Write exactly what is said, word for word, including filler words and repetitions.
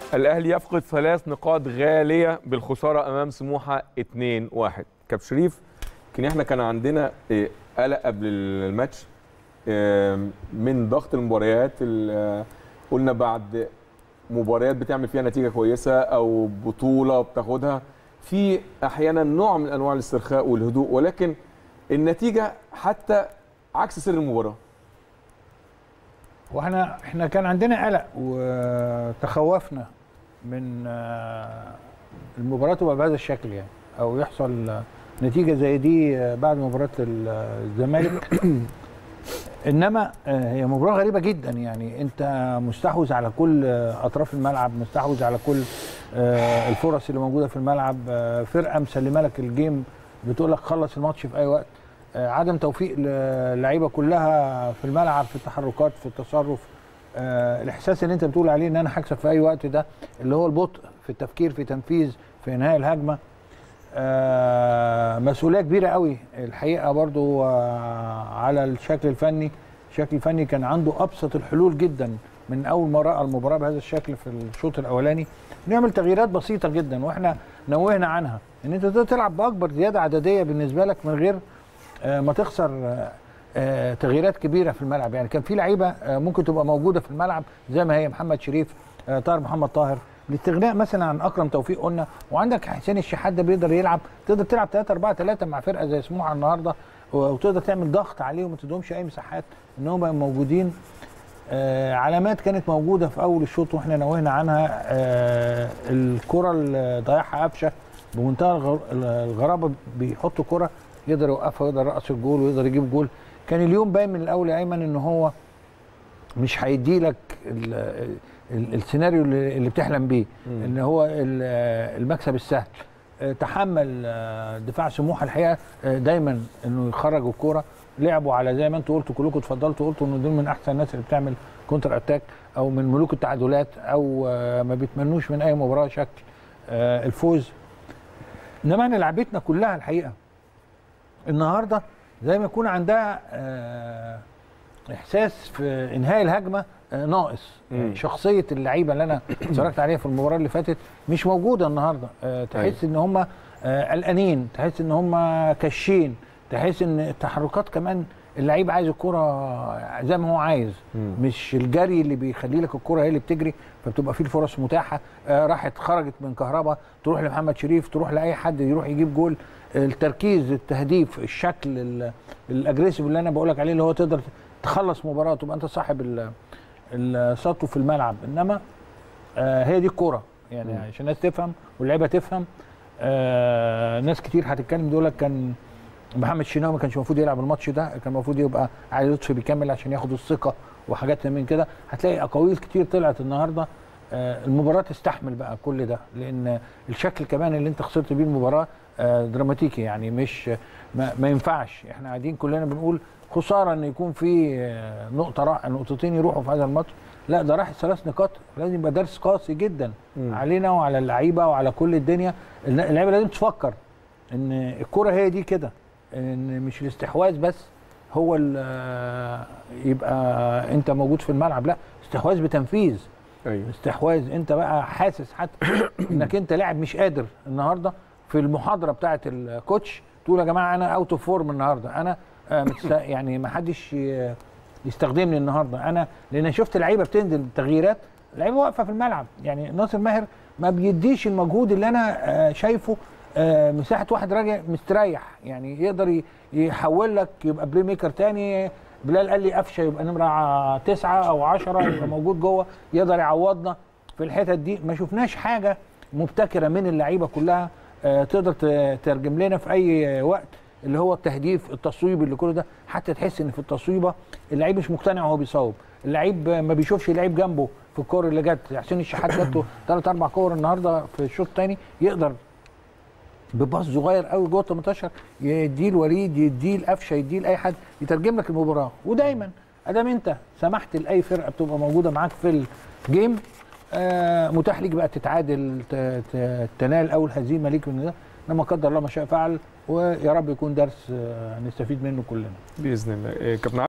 الأهلي يفقد ثلاث نقاط غالية بالخسارة أمام سموحة اتنين واحد. كابتن شريف، يمكن احنا كان عندنا قلق قبل الماتش من ضغط المباريات. قلنا بعد مباريات بتعمل فيها نتيجة كويسة أو بطولة بتاخدها، في أحيانا نوع من أنواع الاسترخاء والهدوء، ولكن النتيجة حتى عكس سر المباراة. واحنا احنا كان عندنا قلق وتخوفنا من المباراه تبقى بهذا الشكل، يعني او يحصل نتيجه زي دي بعد مباراه الزمالك. انما هي مباراه غريبه جدا، يعني انت مستحوذ على كل اطراف الملعب، مستحوذ على كل الفرص اللي موجوده في الملعب، فرقه مسلمه لك الجيم بتقول لك خلص الماتش في اي وقت. عدم توفيق اللعيبه كلها في الملعب، في التحركات، في التصرف. آه الاحساس اللي انت بتقول عليه ان انا هكسب في اي وقت، ده اللي هو البطء في التفكير، في تنفيذ، في انهاء الهجمه. آه مسؤوليه كبيره قوي الحقيقه برضو آه على الشكل الفني. الشكل الفني كان عنده ابسط الحلول جدا من اول ما راى المباراه بهذا الشكل في الشوط الاولاني، نعمل تغييرات بسيطه جدا واحنا نوهنا عنها، ان انت تلعب باكبر زياده عدديه بالنسبه لك من غير ما تخسر تغييرات كبيره في الملعب. يعني كان في لعيبه ممكن تبقى موجوده في الملعب زي ما هي، محمد شريف، طاهر محمد طاهر، الاستغناء مثلا عن اكرم توفيق قلنا، وعندك حسين الشحات ده بيقدر يلعب، تقدر تلعب ثلاثة أربعة ثلاثة مع فرقه زي سموحه النهارده، وتقدر تعمل ضغط عليهم وما تديهمش اي مساحات ان هم يبقوا موجودين. علامات كانت موجوده في اول الشوط واحنا نوهنا عنها. الكره اللي ضيعها قفشه بمنتهى الغرابه، بيحط كره يقدر يوقفها ويقدر يرقص الجول ويقدر يجيب جول. كان اليوم باين من الاول يا ايمن ان هو مش هيدي لك السيناريو اللي بتحلم بيه، ان هو المكسب السهل. تحمل دفاع سموحه الحقيقه دايما انه يخرج الكوره، لعبوا على زي ما انتوا قلتوا كلكم اتفضلتوا قلتوا ان دول من احسن الناس اللي بتعمل كونتر اتاك او من ملوك التعادلات، او ما بيتمنوش من اي مباراه شكل الفوز. انما احنا لعبتنا كلها الحقيقه النهارده زي ما يكون عندها اه احساس في انهاء الهجمه اه ناقص. يعني شخصيه اللعيبه اللي انا اتفرجت عليها في المباراه اللي فاتت مش موجوده النهارده. اه تحس ان هم اه قلقانين، تحس ان هم كاشين، تحس ان التحركات كمان اللعيب عايز الكره زي ما هو عايز، مم. مش الجري اللي بيخلي لك الكره هي اللي بتجري، فبتبقى فيه الفرص متاحه. آه راحت خرجت من كهربا تروح لمحمد شريف، تروح لاي حد يروح يجيب جول. التركيز، التهديف، الشكل الاجريسيف اللي انا بقول لك عليه، اللي هو تقدر تخلص مباراه تبقى انت صاحب السطو في الملعب. انما آه هي دي الكوره يعني، مم. عشان الناس تفهم واللعيبه تفهم. آه ناس كتير هتتكلم تقول لك كان محمد الشناوي ما كانش المفروض يلعب الماتش ده، كان المفروض يبقى علي لطفي بيكمل عشان ياخد الثقه وحاجات من كده. هتلاقي اقاويل كتير طلعت النهارده. آه المباراه تستحمل بقى كل ده، لان الشكل كمان اللي انت خسرت بيه المباراه آه دراماتيكي، يعني مش ما, ما ينفعش. احنا قاعدين كلنا بنقول خساره ان يكون في آه نقطه راح نقطتين يروحوا في هذا الماتش، لا ده راح الثلاث نقاط، لازم يبقى درس قاسي جدا م. علينا وعلى اللعيبه وعلى كل الدنيا. اللعيبه لازم تفكر ان الكره هي دي كده، ان مش الاستحواذ بس هو يبقى انت موجود في الملعب، لا استحواذ بتنفيذ. أيوة. استحواذ انت بقى حاسس حتى انك انت لاعب مش قادر النهارده في المحاضره بتاعه الكوتش تقول يا جماعه انا اوت اوف فورم النهارده، انا يعني ما حدش يستخدمني النهارده انا، لان شفت لعيبه بتنزل تغييرات، لعيبه واقفه في الملعب. يعني ناصر ماهر ما بيديش المجهود اللي انا شايفه. آه مساحه واحد راجع مستريح، يعني يقدر يحول لك يبقى بلاي ميكر تاني. بلال قال لي قفشه يبقى نمره تسعه او عشره يبقى موجود جوه يقدر يعوضنا في الحتت دي. ما شفناش حاجه مبتكره من اللعيبه كلها آه تقدر تترجم لنا في اي وقت اللي هو التهديف، التصويب، اللي كله ده. حتى تحس ان في التصويبه اللعيب مش مقتنع وهو بيصوب، اللعيب ما بيشوفش اللعيب جنبه في الكور اللي جت. حسين الشحات جاته ثلاث اربع كور النهارده في الشوط الثاني، يقدر بباص صغير قوي جوه تمنتاشر يديه لوليد، يديه لقفشه، يديه لاي حد يترجم لك المباراه. ودايما ادام انت سمحت لاي فرقه بتبقى موجوده معاك في الجيم آه متاح ليك بقى تتعادل، تنال اول هزيمه ليك من ده. انما قدر الله ما شاء فعل، ويا رب يكون درس آه نستفيد منه كلنا باذن الله. كابتن